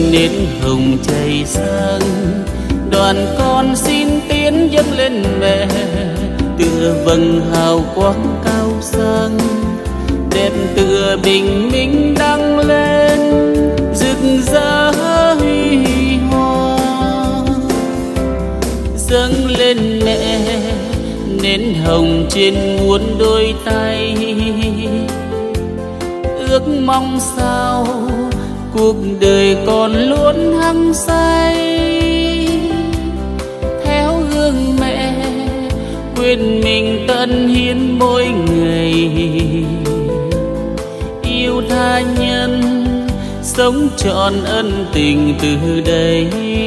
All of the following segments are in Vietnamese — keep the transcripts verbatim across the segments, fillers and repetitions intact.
linh nến hồng cháy sáng, đoàn con xin tiến dâng lên mẹ, tựa vầng hào quang cao sang, đẹp tựa bình minh đăng lên rực rỡ huy hoàng. Dâng lên mẹ nến hồng trên muôn đôi tay, ước mong sao cuộc đời còn luôn hăng say, theo hương mẹ quên mình tận hiến mỗi ngày, yêu tha nhân sống trọn ân tình từ đây.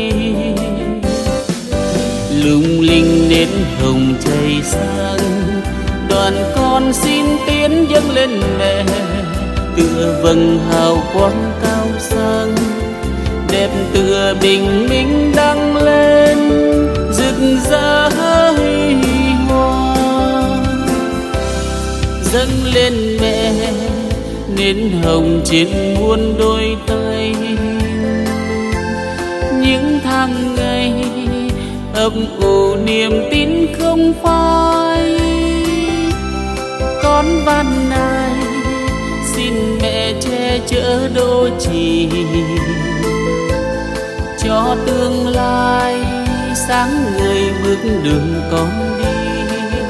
Lung linh nến hồng cháy sáng, đoàn con xin tiến dâng lên mẹ, tựa vầng hào quang cao sang, đẹp tựa bình minh đăng lên rực rỡ huy hoàng. Dâng lên mẹ nến hồng trên muôn đôi tay, những tháng ngày ấp ủ niềm tin không phai. Con van nài xin mẹ che chở đô trì, cho tương lai sáng người bước đường con đi.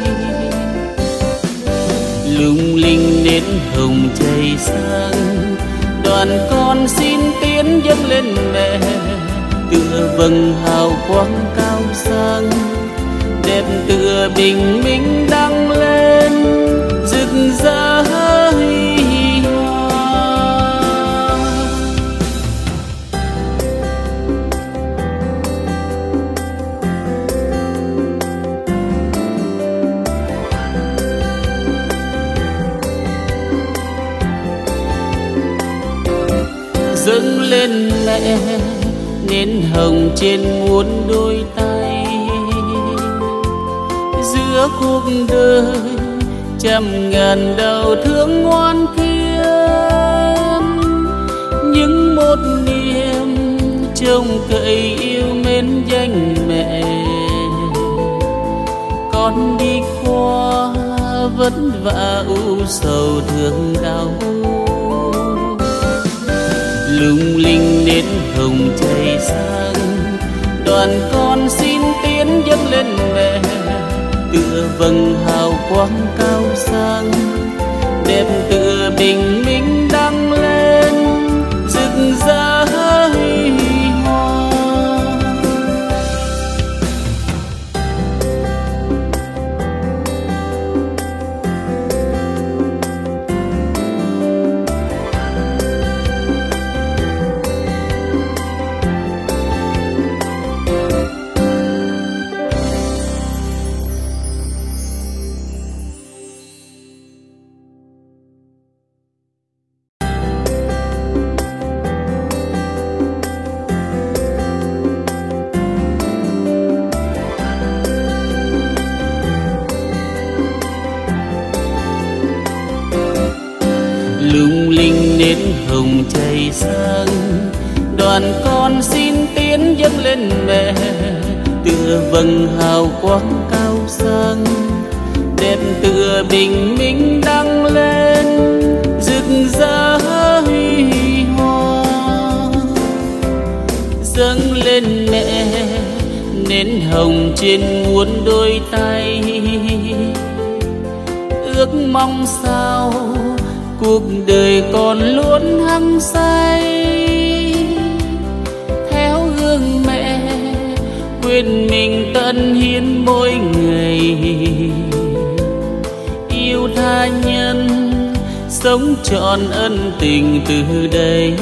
Lung linh nến hồng cháy sáng, đoàn con xin tiến dâng lên mẹ, tựa vầng hào quang cao sang, đẹp tựa bình minh đăng lên rực rỡ huy hoàng. Dâng lên mẹ nến hồng trên muôn đôi tay, giữa cuộc đời trăm ngàn đau thương ngoan khiêm, những một niềm trông cậy yêu mến danh mẹ. Con đi qua vất vả u sầu thương đau, lung linh nến hồng cháy sáng, đoàn con xin tiến dâng lên mẹ, tựa vầng hào quang cao sang, đẹp tựa bình minh đăng lên rực rỡ huy hoàng. Lung linh nến hồng cháy sáng, đoàn con xin tiến dâng lên mẹ, tựa vầng hào quang cao sang, đẹp tựa bình minh đăng lên rực rỡ huy hoàng. Dâng lên mẹ nến hồng trên muôn đôi tay, ước mong sao cuộc đời còn luôn hăng say, theo hương mẹ quên mình tận hiến mỗi ngày, yêu tha nhân sống trọn ân tình từ đây.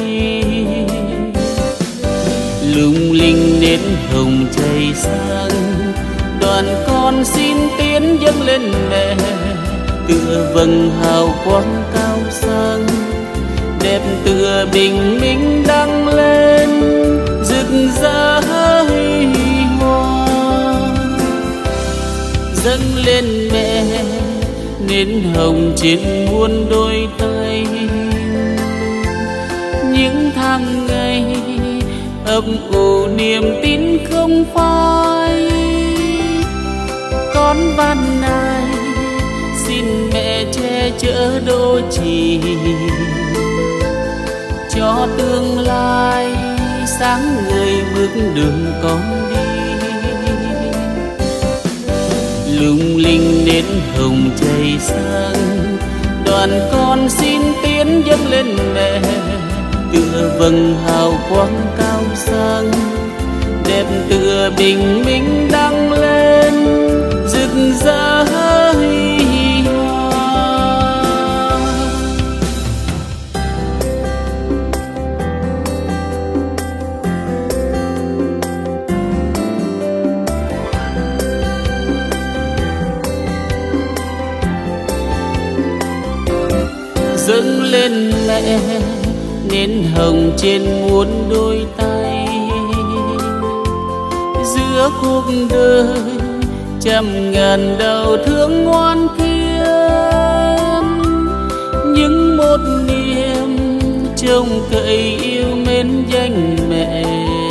Lung linh nến hồng cháy sáng, đoàn con xin tiến dâng lên mẹ, tựa vầng hào quang cao sang, đẹp tựa bình minh đăng lên rực rỡ huy hoàng. Dâng lên mẹ nến hồng trên muôn đôi tay, những tháng ngày ấp ủ niềm tin không phai. Con van này xin mẹ che chở đô trì, cho tương lai sáng người bước đường con đi. Lung linh nến hồng cháy sáng, đoàn con xin tiến dâng lên mẹ, tựa vầng hào quang cao sang, đẹp tựa bình minh đăng lên rực rỡ huy hoàng. Dâng lên mẹ nến hồng trên muôn đôi tay, giữa cuộc đời trăm ngàn đau thương ngoan khiêm, những một niềm trông cậy yêu mến danh mẹ.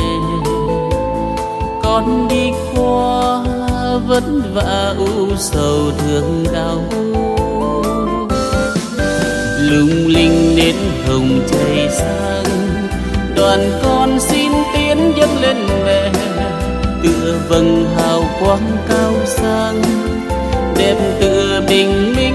Con đi qua vất vả u sầu thương đau, lung linh nến hồng cháy sáng, đoàn con xin tiến dâng lên mẹ, tựa vầng hào quang cao sang, đẹp tựa bình minh